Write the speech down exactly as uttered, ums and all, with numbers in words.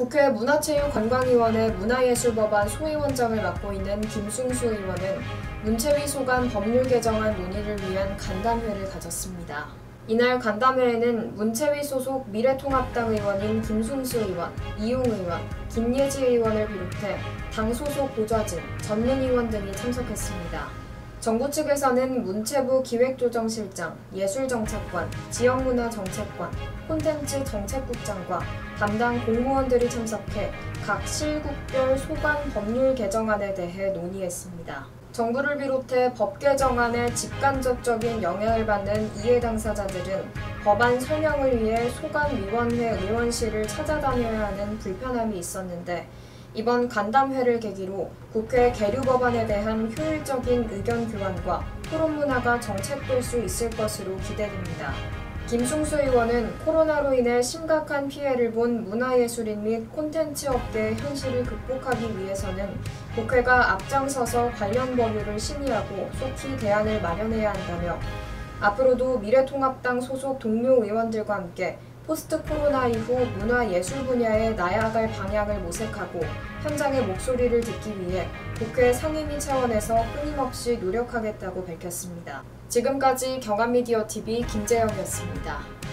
국회 문화체육관광위원회 문화예술법안 소위원장을 맡고 있는 김승수 의원은 문체위 소관 법률 개정안 논의를 위한 간담회를 가졌습니다. 이날 간담회에는 문체위 소속 미래통합당 의원인 김승수 의원, 이용 의원, 김예지 의원을 비롯해 당 소속 보좌진, 전문위원 등이 참석했습니다. 정부 측에서는 문체부 기획조정실장, 예술정책관, 지역문화정책관, 콘텐츠 정책국장과 담당 공무원들이 참석해 각 실국별 소관 법률 개정안에 대해 논의했습니다. 정부를 비롯해 법 개정안에 직간접적인 영향을 받는 이해 당사자들은 법안 설명을 위해 소관위원회 의원실을 찾아다녀야 하는 불편함이 있었는데 이번 간담회를 계기로 국회 계류 법안에 대한 효율적인 의견 교환과 토론 문화가 정착될 수 있을 것으로 기대됩니다. 김승수 의원은 코로나로 인해 심각한 피해를 본 문화예술인 및 콘텐츠 업계의 현실을 극복하기 위해서는 국회가 앞장서서 관련 법률을 심의하고 속히 대안을 마련해야 한다며 앞으로도 미래통합당 소속 동료 의원들과 함께 포스트 코로나 이후 문화예술 분야에 나아갈 방향을 모색하고 현장의 목소리를 듣기 위해 국회 상임위 차원에서 끊임없이 노력하겠다고 밝혔습니다. 지금까지 경안미디어티비 김재영이었습니다.